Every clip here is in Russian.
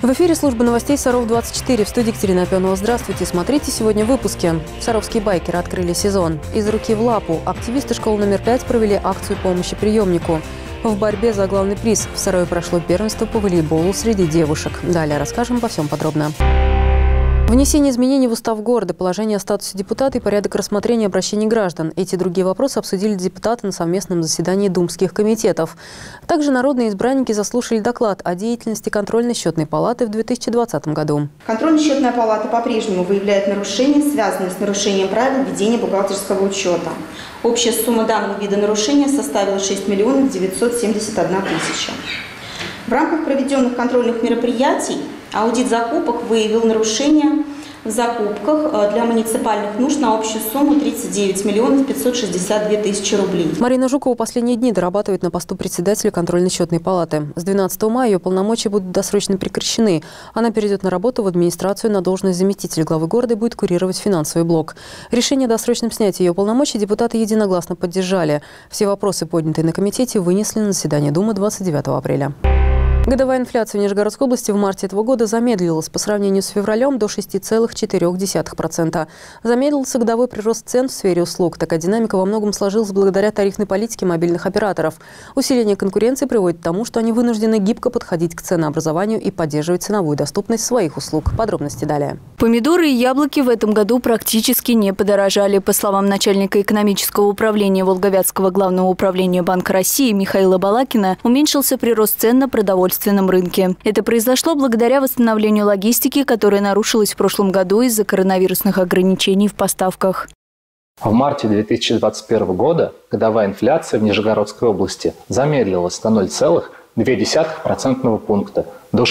В эфире службы новостей Саров-24. В студии Екатерина Опенова. Здравствуйте. Смотрите сегодня в выпуске. Саровские байкеры открыли сезон. Из руки в лапу. Активисты школы номер 5 провели акцию помощи приемнику. В борьбе за главный приз в Сарове прошло первенство по волейболу среди девушек. Далее расскажем обо всем подробно. Внесение изменений в устав города, положение о статусе депутата и порядок рассмотрения обращений граждан. Эти и другие вопросы обсудили депутаты на совместном заседании думских комитетов. Также народные избранники заслушали доклад о деятельности контрольно-счетной палаты в 2020 году. Контрольно-счетная палата по-прежнему выявляет нарушения, связанные с нарушением правил ведения бухгалтерского учета. Общая сумма данного вида нарушения составила 6 971 000. В рамках проведенных контрольных мероприятий аудит закупок выявил нарушения в закупках для муниципальных нужд на общую сумму 39 562 000 рублей. Марина Жукова последние дни дорабатывает на посту председателя контрольно-счетной палаты. С 12 мая ее полномочия будут досрочно прекращены. Она перейдет на работу в администрацию на должность заместителя главы города и будет курировать финансовый блок. Решение о досрочном снятии ее полномочий депутаты единогласно поддержали. Все вопросы, поднятые на комитете, вынесли на заседание Думы 29 апреля. Годовая инфляция в Нижегородской области в марте этого года замедлилась по сравнению с февралем до 6,4%. Замедлился годовой прирост цен в сфере услуг. Такая динамика во многом сложилась благодаря тарифной политике мобильных операторов. Усиление конкуренции приводит к тому, что они вынуждены гибко подходить к ценообразованию и поддерживать ценовую доступность своих услуг. Подробности далее. Помидоры и яблоки в этом году практически не подорожали. По словам начальника экономического управления Волговятского главного управления Банка России Михаила Балакина, уменьшился прирост цен на продовольственном рынке. Это произошло благодаря восстановлению логистики, которая нарушилась в прошлом году из-за коронавирусных ограничений в поставках. В марте 2021 года годовая инфляция в Нижегородской области замедлилась на 0,2% пункта до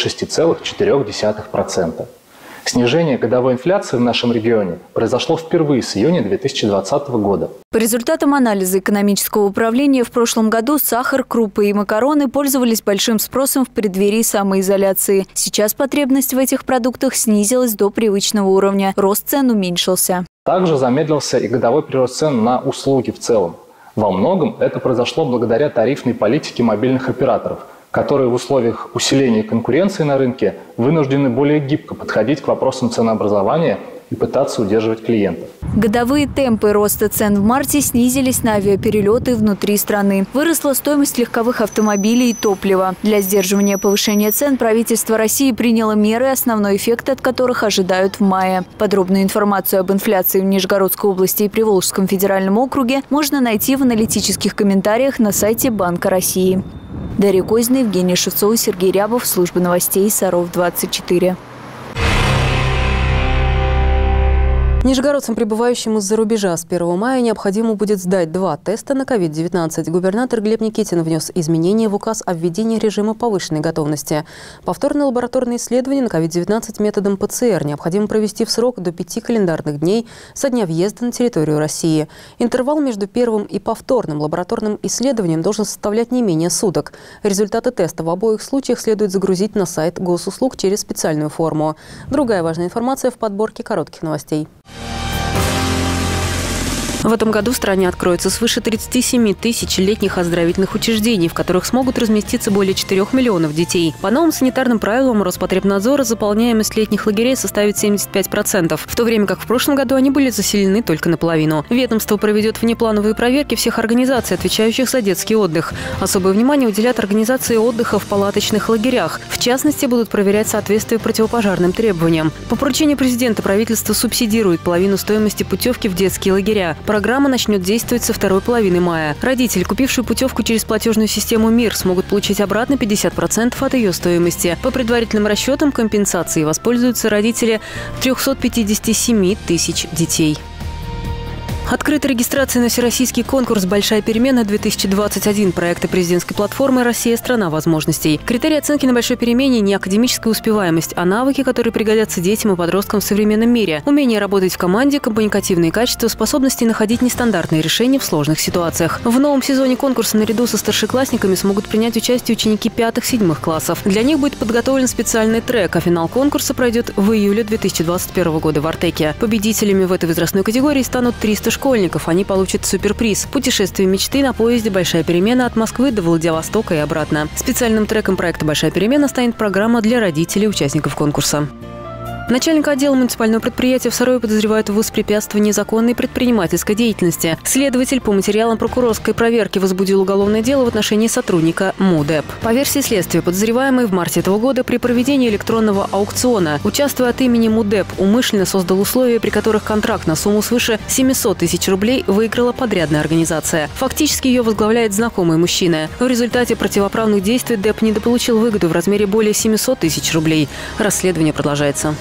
6,4%. Снижение годовой инфляции в нашем регионе произошло впервые с июня 2020 года. По результатам анализа экономического управления в прошлом году сахар, крупы и макароны пользовались большим спросом в преддверии самоизоляции. Сейчас потребность в этих продуктах снизилась до привычного уровня. Рост цен уменьшился. Также замедлился и годовой прирост цен на услуги в целом. Во многом это произошло благодаря тарифной политике мобильных операторов, которые в условиях усиления конкуренции на рынке вынуждены более гибко подходить к вопросам ценообразования и пытаться удерживать клиентов. Годовые темпы роста цен в марте снизились на авиаперелеты внутри страны. Выросла стоимость легковых автомобилей и топлива. Для сдерживания повышения цен правительство России приняло меры, основной эффект от которых ожидают в мае. Подробную информацию об инфляции в Нижегородской области и Приволжском федеральном округе можно найти в аналитических комментариях на сайте Банка России. Дарья Козина, Евгений Шевцов, Сергей Рябов. Служба новостей Саров-24. Нижегородцам, прибывающим из-за рубежа, с 1 мая необходимо будет сдать 2 теста на COVID-19. Губернатор Глеб Никитин внес изменения в указ о введении режима повышенной готовности. Повторное лабораторное исследование на COVID-19 методом ПЦР необходимо провести в срок до 5 календарных дней со дня въезда на территорию России. Интервал между первым и повторным лабораторным исследованием должен составлять не менее суток. Результаты теста в обоих случаях следует загрузить на сайт госуслуг через специальную форму. Другая важная информация в подборке коротких новостей. В этом году в стране откроется свыше 37 тысяч летних оздоровительных учреждений, в которых смогут разместиться более 4 миллионов детей. По новым санитарным правилам Роспотребнадзора заполняемость летних лагерей составит 75%, в то время как в прошлом году они были заселены только наполовину. Ведомство проведет внеплановые проверки всех организаций, отвечающих за детский отдых. Особое внимание уделят организации отдыха в палаточных лагерях. В частности, будут проверять соответствие противопожарным требованиям. По поручению президента правительство субсидирует половину стоимости путевки в детские лагеря. Программа начнет действовать со второй половины мая. Родители, купившие путевку через платежную систему МИР, смогут получить обратно 50% от ее стоимости. По предварительным расчетам, компенсацией воспользуются родители 357 тысяч детей. Открыта регистрация на всероссийский конкурс «Большая перемена-2021» проекта президентской платформы «Россия – страна возможностей». Критерии оценки на большой перемене – не академическая успеваемость, а навыки, которые пригодятся детям и подросткам в современном мире. Умение работать в команде, коммуникативные качества, способности находить нестандартные решения в сложных ситуациях. В новом сезоне конкурса наряду со старшеклассниками смогут принять участие ученики 5-7 классов. Для них будет подготовлен специальный трек, а финал конкурса пройдет в июле 2021 года в Артеке. Победителями в этой возрастной категории станут 300 школьников школьников. Они получат суперприз – путешествие мечты на поезде «Большая перемена» от Москвы до Владивостока и обратно. Специальным треком проекта «Большая перемена» станет программа для родителей участников конкурса. Начальника отдела муниципального предприятия в Сарове подозревают в воспрепятствовании незаконной предпринимательской деятельности. Следователь по материалам прокурорской проверки возбудил уголовное дело в отношении сотрудника МУДЭП. По версии следствия, подозреваемый в марте этого года при проведении электронного аукциона, участвуя от имени МУДЭП, умышленно создал условия, при которых контракт на сумму свыше 700 тысяч рублей выиграла подрядная организация. Фактически ее возглавляет знакомый мужчина. В результате противоправных действий ДЭП недополучил выгоду в размере более 700 тысяч рублей. Расследование продолжается.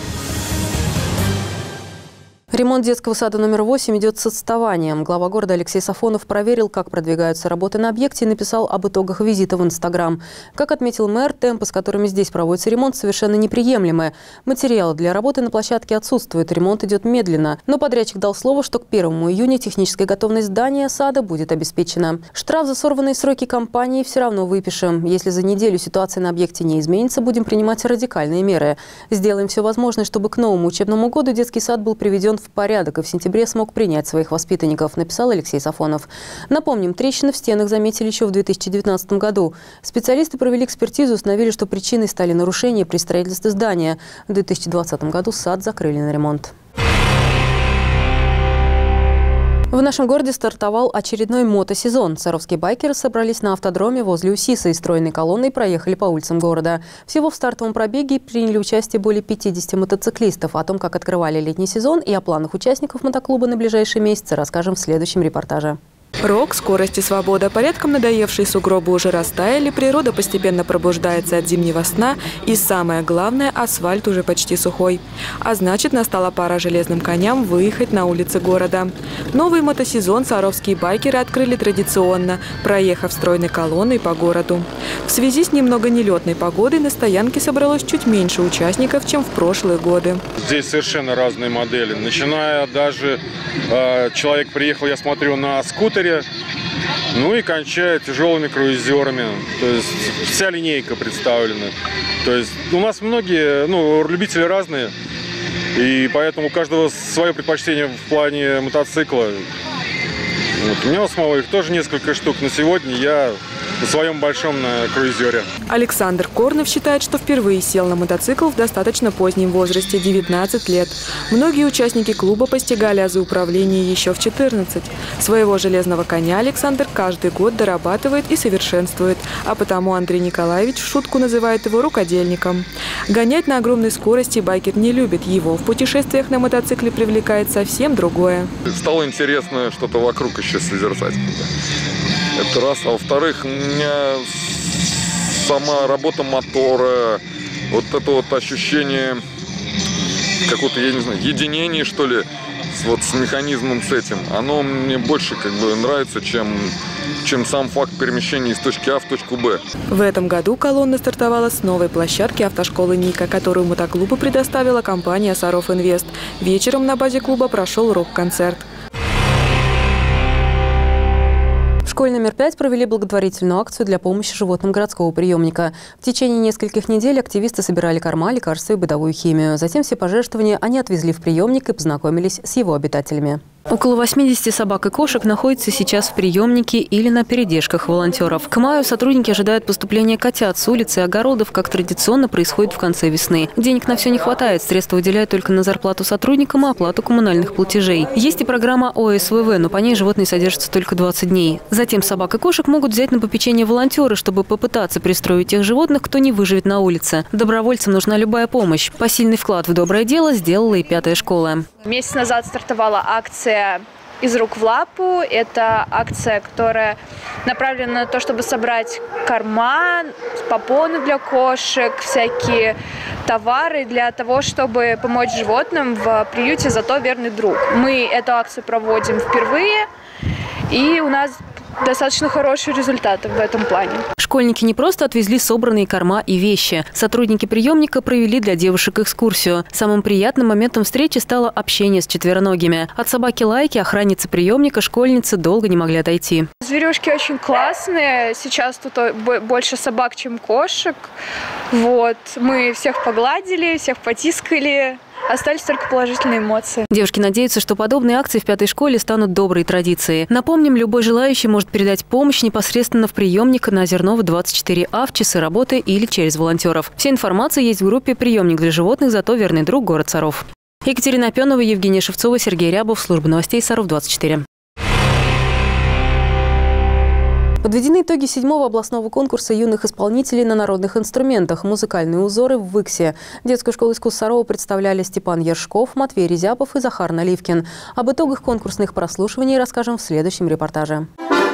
Ремонт детского сада номер 8 идет с отставанием. Глава города Алексей Сафонов проверил, как продвигаются работы на объекте, и написал об итогах визита в Инстаграм. Как отметил мэр, темпы, с которыми здесь проводится ремонт, совершенно неприемлемы. Материалы для работы на площадке отсутствуют, ремонт идет медленно. Но подрядчик дал слово, что к 1 июня техническая готовность здания сада будет обеспечена. Штраф за сорванные сроки компании все равно выпишем. Если за неделю ситуация на объекте не изменится, будем принимать радикальные меры. Сделаем все возможное, чтобы к новому учебному году детский сад был приведен в порядок и в сентябре смог принять своих воспитанников, написал Алексей Сафонов. Напомним, трещины в стенах заметили еще в 2019 году. Специалисты провели экспертизу, установили, что причиной стали нарушения при строительстве здания. В 2020 году сад закрыли на ремонт. В нашем городе стартовал очередной мотосезон. Саровские байкеры собрались на автодроме возле УСИСа и стройной колонной проехали по улицам города. Всего в стартовом пробеге приняли участие более 50 мотоциклистов. О том, как открывали летний сезон и о планах участников мотоклуба на ближайшие месяцы, расскажем в следующем репортаже. Рок, скорость и свобода. Порядком надоевшие сугробы уже растаяли, природа постепенно пробуждается от зимнего сна, и самое главное, асфальт уже почти сухой. А значит, настала пора железным коням выехать на улицы города. Новый мотосезон саровские байкеры открыли традиционно, проехав стройной колонной по городу. В связи с немного нелетной погодой на стоянке собралось чуть меньше участников, чем в прошлые годы. Здесь совершенно разные модели. Начиная даже, человек приехал, я смотрю, на скутере, ну и кончая тяжелыми круизерами. То есть вся линейка представлена. То есть у нас многие, любители разные, и поэтому у каждого свое предпочтение в плане мотоцикла. Вот. У меня у самого их тоже несколько штук. На сегодня я на своем большом круизере. Александр Корнов считает, что впервые сел на мотоцикл в достаточно позднем возрасте – 19 лет. Многие участники клуба постигали азы управления еще в 14. Своего железного коня Александр каждый год дорабатывает и совершенствует, а потому Андрей Николаевич в шутку называет его рукодельником. Гонять на огромной скорости байкер не любит. Его в путешествиях на мотоцикле привлекает совсем другое. Стало интересно что-то вокруг еще созерцать. Это раз. А во-вторых, у меня сама работа мотора, вот это вот ощущение какого-то, я не знаю, единения, что ли, с механизмом, с этим, оно мне больше нравится, чем сам факт перемещения из точки А в точку Б. В этом году колонна стартовала с новой площадки автошколы «Ника», которую мотоклубу предоставила компания «Саров Инвест». Вечером на базе клуба прошел рок-концерт. В школе номер 5 провели благотворительную акцию для помощи животным городского приемника. В течение нескольких недель активисты собирали корма, лекарства и бытовую химию. Затем все пожертвования они отвезли в приемник и познакомились с его обитателями. Около 80 собак и кошек находятся сейчас в приемнике или на передержках волонтеров. К маю сотрудники ожидают поступления котят с улицы и огородов, как традиционно происходит в конце весны. Денег на все не хватает, средства выделяют только на зарплату сотрудникам и оплату коммунальных платежей. Есть и программа ОСВВ, но по ней животные содержатся только 20 дней. Затем собак и кошек могут взять на попечение волонтеры, чтобы попытаться пристроить тех животных, кто не выживет на улице. Добровольцам нужна любая помощь. Посильный вклад в доброе дело сделала и 5-я школа. Месяц назад стартовала акция «Из рук в лапу». Это акция, которая направлена на то, чтобы собрать корма, попоны для кошек, всякие товары для того, чтобы помочь животным в приюте «Зато верный друг». Мы эту акцию проводим впервые, и у нас достаточно хорошие результаты в этом плане. Школьники не просто отвезли собранные корма и вещи. Сотрудники приемника провели для девушек экскурсию. Самым приятным моментом встречи стало общение с четвероногими. От собаки Лайки, охранницы приемника, школьницы долго не могли отойти. Зверюшки очень классные. Сейчас тут больше собак, чем кошек. Вот. Мы всех погладили, всех потискали. остались только положительные эмоции. Девушки надеются, что подобные акции в 5-й школе станут доброй традицией. Напомним, любой желающий может передать помощь непосредственно в приемник на Озерного 24А в часы работы или через волонтеров. Вся информация есть в группе «Приемник для животных, зато верный друг. Город Саров». Екатерина Опенова, Евгения Шевцова, Сергей Рябов. Служба новостей Саров 24. Подведены итоги 7-го областного конкурса юных исполнителей на народных инструментах «Музыкальные узоры» в Выксе. Детскую школу искусств Сарова представляли Степан Ершков, Матвей Резяпов и Захар Наливкин. Об итогах конкурсных прослушиваний расскажем в следующем репортаже.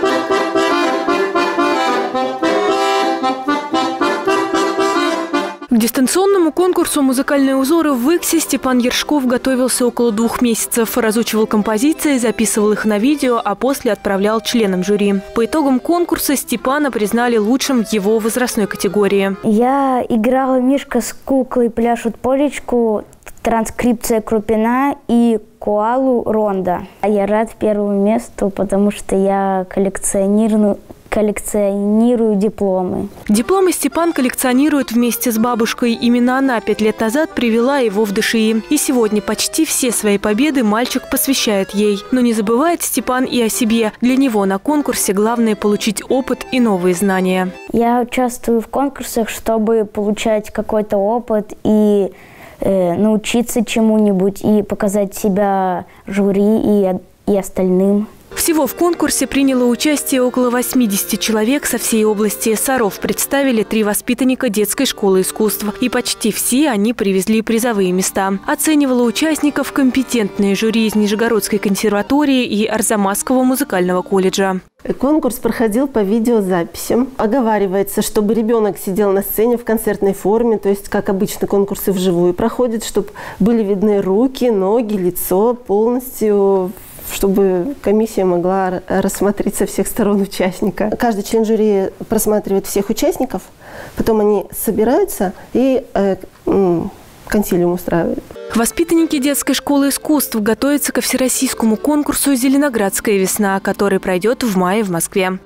К дистанционному конкурсу «Музыкальные узоры» в Выксе Степан Ершков готовился около 2 месяцев. Разучивал композиции, записывал их на видео, а после отправлял членам жюри. По итогам конкурса Степана признали лучшим в его возрастной категории. Я играла «Мишка с куклой пляшут полечку», «Транскрипция Крупина» и «Коалу Ронда». Я рад первому месту, потому что я коллекционирую дипломы. Дипломы Степан коллекционирует вместе с бабушкой. Именно она 5 лет назад привела его в ДШИ. И сегодня почти все свои победы мальчик посвящает ей. Но не забывает Степан и о себе. Для него на конкурсе главное получить опыт и новые знания. Я участвую в конкурсах, чтобы получать какой-то опыт и научиться чему-нибудь, и показать себя жюри и остальным. Всего в конкурсе приняло участие около 80 человек со всей области. Саров представили 3 воспитанника детской школы искусств. И почти все они привезли призовые места. Оценивало участников компетентное жюри из Нижегородской консерватории и Арзамасского музыкального колледжа. Конкурс проходил по видеозаписям. Оговаривается, чтобы ребенок сидел на сцене в концертной форме, то есть, как обычно, конкурсы вживую проходят, чтобы были видны руки, ноги, лицо полностью, чтобы комиссия могла рассмотреть со всех сторон участника. Каждый член жюри просматривает всех участников, потом они собираются и консилиум устраивают. Воспитанники детской школы искусств готовятся ко всероссийскому конкурсу «Зеленоградская весна», который пройдет в мае в Москве.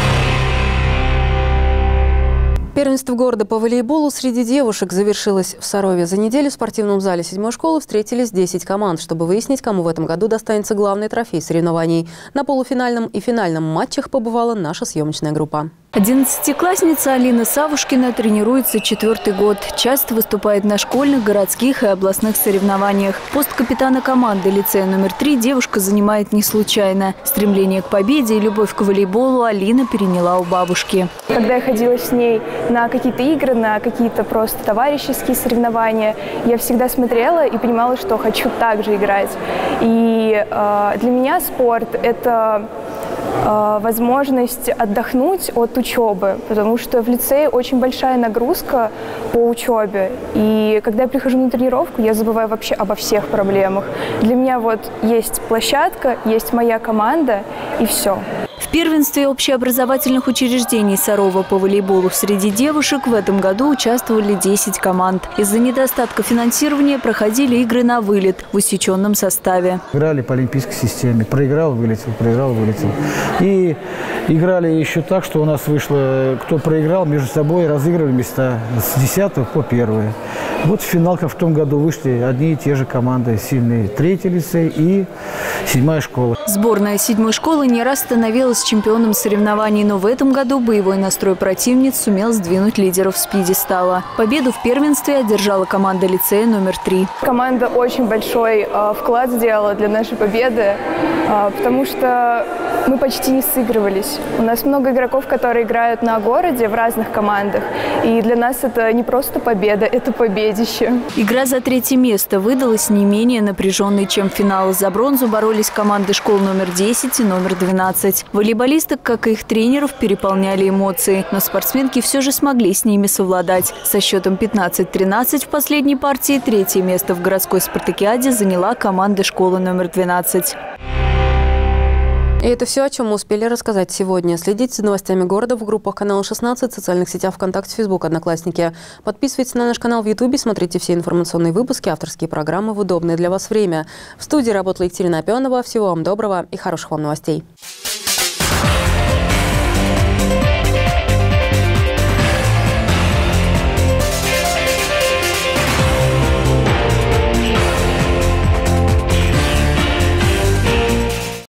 Первенство города по волейболу среди девушек завершилось в Сарове. За неделю в спортивном зале 7-й школы встретились 10 команд, чтобы выяснить, кому в этом году достанется главный трофей соревнований. На полуфинальном и финальном матчах побывала наша съемочная группа. 11-классница Алина Савушкина тренируется 4-й год. Часто выступает на школьных, городских и областных соревнованиях. Пост капитана команды лицея номер 3 девушка занимает не случайно. Стремление к победе и любовь к волейболу Алина переняла у бабушки. Когда я ходила с ней на какие-то игры, на какие-то просто товарищеские соревнования, я всегда смотрела и понимала, что хочу так же играть. И для меня спорт – это возможность отдохнуть от учебы, потому что в лицее очень большая нагрузка по учебе. И когда я прихожу на тренировку, я забываю вообще обо всех проблемах. Для меня вот есть площадка, есть моя команда и все. В первенстве общеобразовательных учреждений Сарова по волейболу среди девушек в этом году участвовали 10 команд. Из-за недостатка финансирования проходили игры на вылет в усеченном составе. Играли по олимпийской системе. Проиграл, вылетел, проиграл, вылетел. И играли еще так, что у нас вышло, кто проиграл, между собой разыгрывали места с 10 по 1. Вот в финал в том году вышли одни и те же команды сильные. 3-й лицей и 7-я школа. Сборная 7-й школы не раз становилась чемпионом соревнований, но в этом году боевой настрой противниц сумел сдвинуть лидеров с пьедестала. Победу в первенстве одержала команда лицея номер 3. Команда очень большой вклад сделала для нашей победы, потому что мы почти не сыгрывались. У нас много игроков, которые играют на городе в разных командах. И для нас это не просто победа, это победище. Игра за 3-е место выдалась не менее напряженной, чем финал. За бронзу боролись команды школ номер 10 и номер 12. Волейболисток, как и их тренеров, переполняли эмоции. Но спортсменки все же смогли с ними совладать. Со счетом 15-13 в последней партии 3-е место в городской спартакиаде заняла команда школы номер 12. И это все, о чем мы успели рассказать сегодня. Следите за новостями города в группах канала 16, в социальных сетях ВКонтакте, Фейсбук, Одноклассники. Подписывайтесь на наш канал в Ютубе, смотрите все информационные выпуски, авторские программы в удобное для вас время. В студии работала Екатерина Опенова. Всего вам доброго и хороших вам новостей.